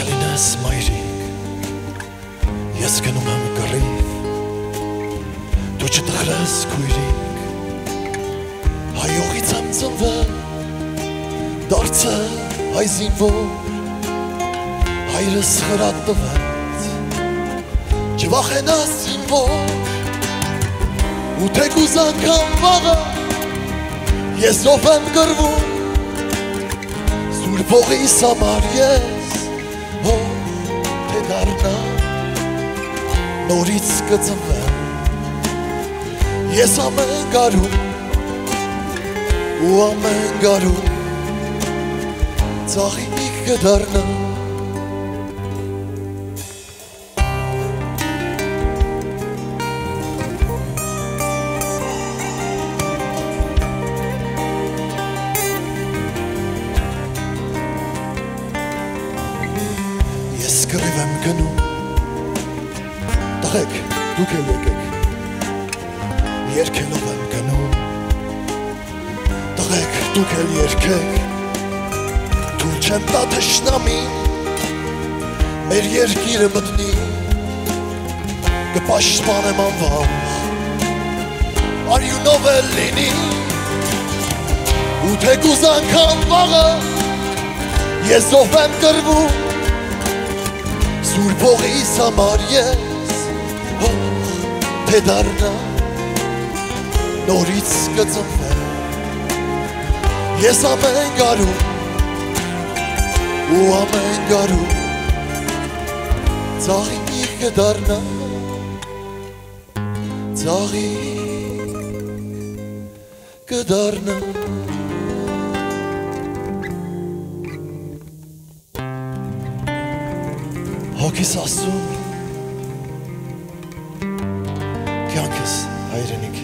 չլինես մայրիկ, ես գնում եմ կռիվ, դու չտխրես քույրիկ, հայողից եմ ծնվել, դարձել հայ զինվոր, հայրս խրատ տվեց, չվախենաս զինվոր, ու թեկուզ անգամ վաղը, ես ով եմ գրվում, Սուրբ ողիս համար ես, թե դառնամ, նորից կծնվեմ, ես ամեն գարում, ու ամեն գարում, ծաղիկ կդառնամ, կռիվ եմ գնում, տղեք, դուք էլ եկեք, երկելով եմ գնում, տղեք, դուք էլ երկեք, թույլ չեմ տա թշնամին, մեր երկիրը մտնի, կպաշտպանեմ անվան, արյունով էլ լինի, ու թեկուզ անգամ վաղը, ես ով եմ կռվում, Սուրբ ողիս համար ես, թե դառնամ, նորից կծնվեմ, ես ամեն գարում, ու ամեն գարում, ծաղիկ կդառնամ, ծաղիկ կդառնամ, Հոգիս Աստծուն, կյանքս հայրենիք